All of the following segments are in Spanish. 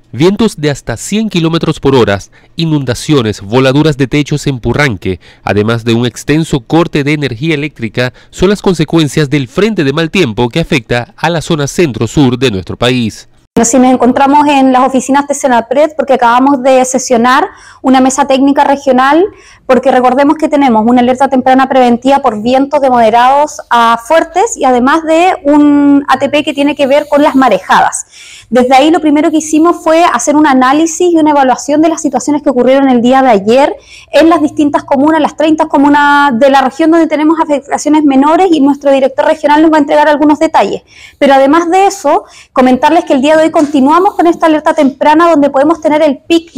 Vientos de hasta 100 kilómetros por hora, inundaciones, voladuras de techos en Purranque, además de un extenso corte de energía eléctrica, son las consecuencias del frente de mal tiempo que afecta a la zona centro-sur de nuestro país. Si nos encontramos en las oficinas de Senapred porque acabamos de sesionar una mesa técnica regional, porque recordemos que tenemos una alerta temprana preventiva por vientos de moderados a fuertes y además de un ATP que tiene que ver con las marejadas. Desde ahí lo primero que hicimos fue hacer un análisis y una evaluación de las situaciones que ocurrieron el día de ayer en las distintas comunas, las 30 comunas de la región donde tenemos afectaciones menores, y nuestro director regional nos va a entregar algunos detalles. Pero además de eso, comentarles que el día de hoy continuamos con esta alerta temprana donde podemos tener el pic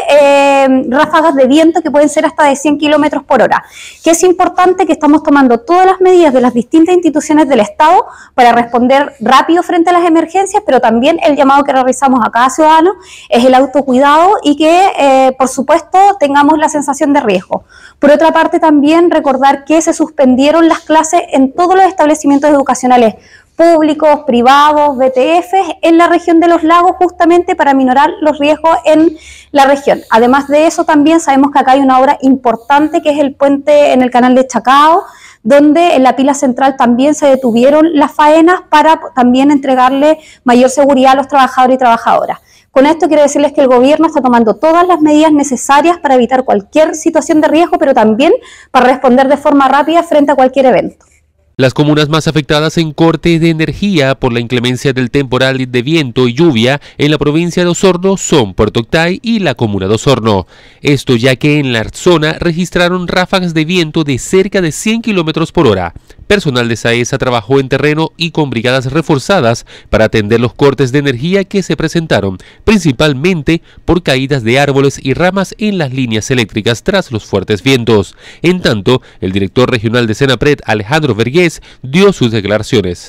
de ráfagas de viento que pueden ser hasta de 100 kilómetros por hora. Que es importante que estamos tomando todas las medidas de las distintas instituciones del Estado para responder rápido frente a las emergencias, pero también el llamado que realizamos a cada ciudadano es el autocuidado y que, por supuesto, tengamos la sensación de riesgo. Por otra parte, también recordar que se suspendieron las clases en todos los establecimientos educacionales públicos, privados, BTFs en la región de los lagos, justamente para minorar los riesgos en la región. Además de eso, también sabemos que acá hay una obra importante que es el puente en el canal de Chacao, donde en la pila central también se detuvieron las faenas para también entregarle mayor seguridad a los trabajadores y trabajadoras. Con esto quiero decirles que el gobierno está tomando todas las medidas necesarias para evitar cualquier situación de riesgo, pero también para responder de forma rápida frente a cualquier evento. Las comunas más afectadas en corte de energía por la inclemencia del temporal de viento y lluvia en la provincia de Osorno son Puerto Octay y la comuna de Osorno. Esto ya que en la zona registraron ráfagas de viento de cerca de 100 kilómetros por hora. Personal de SAESA trabajó en terreno y con brigadas reforzadas para atender los cortes de energía que se presentaron, principalmente por caídas de árboles y ramas en las líneas eléctricas tras los fuertes vientos. En tanto, el director regional de Senapred, Alejandro Vergés, dio sus declaraciones.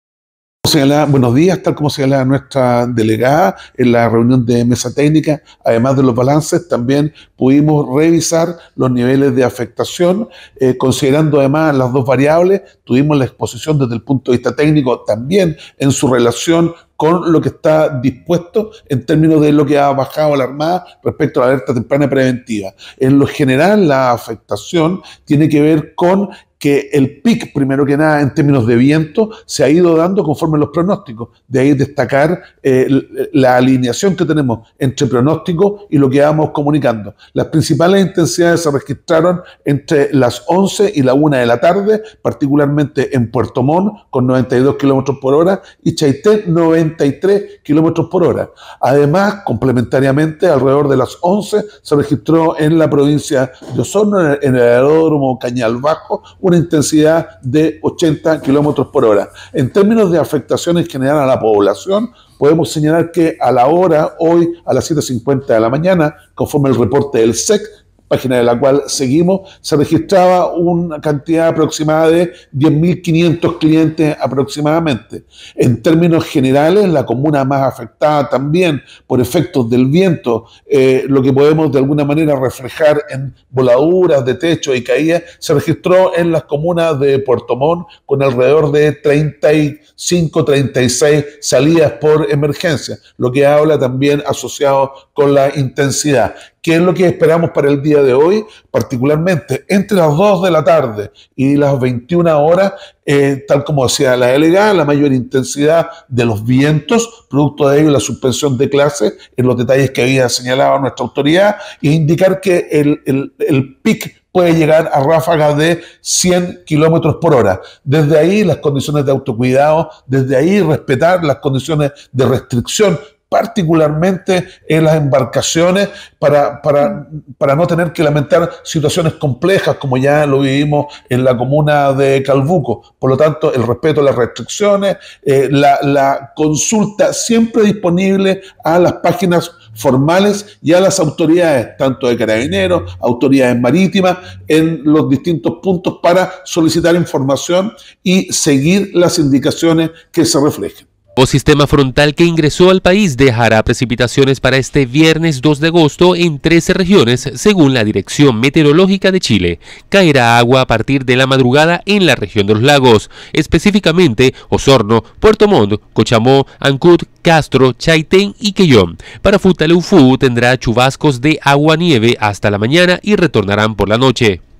Buenos días, tal como señala nuestra delegada en la reunión de mesa técnica, además de los balances, también pudimos revisar los niveles de afectación, considerando además las dos variables. Tuvimos la exposición desde el punto de vista técnico también en su relación con lo que está dispuesto en términos de lo que ha bajado la Armada respecto a la alerta temprana preventiva. En lo general, la afectación tiene que ver con que el pic, primero que nada, en términos de viento, se ha ido dando conforme los pronósticos. De ahí destacar la alineación que tenemos entre pronóstico y lo que vamos comunicando. Las principales intensidades se registraron entre las 11 y la 1 de la tarde, particularmente en Puerto Montt, con 92 kilómetros por hora, y Chaitén, 93 kilómetros por hora. Además, complementariamente, alrededor de las 11 se registró en la provincia de Osorno, en el aeródromo Cañal Bajo, una intensidad de 80 kilómetros por hora. En términos de afectación en general a la población, podemos señalar que a la hora, hoy a las 7:50 de la mañana, conforme el reporte del SEC, página de la cual seguimos, se registraba una cantidad aproximada de 10.500 clientes aproximadamente. En términos generales, la comuna más afectada también por efectos del viento, lo que podemos de alguna manera reflejar en voladuras de techo y caídas, se registró en las comunas de Puerto Montt con alrededor de 35, 36 salidas por emergencia, lo que habla también asociado con la intensidad. ¿Qué es lo que esperamos para el día de hoy? Particularmente entre las 2 de la tarde y las 21 horas, tal como decía la delegada, la mayor intensidad de los vientos, producto de ello la suspensión de clases, en los detalles que había señalado nuestra autoridad, e indicar que el pic puede llegar a ráfagas de 100 kilómetros por hora. Desde ahí las condiciones de autocuidado, desde ahí respetar las condiciones de restricción, particularmente en las embarcaciones, para no tener que lamentar situaciones complejas como ya lo vivimos en la comuna de Calbuco. Por lo tanto, el respeto a las restricciones, la consulta siempre disponible a las páginas formales y a las autoridades, tanto de carabineros, autoridades marítimas, en los distintos puntos para solicitar información y seguir las indicaciones que se reflejen. El sistema frontal que ingresó al país dejará precipitaciones para este viernes 2 de agosto en 13 regiones, según la Dirección Meteorológica de Chile. Caerá agua a partir de la madrugada en la región de los lagos, específicamente Osorno, Puerto Montt, Cochamó, Ancud, Castro, Chaitén y Quellón. Para Futaleufú tendrá chubascos de agua-nieve hasta la mañana y retornarán por la noche.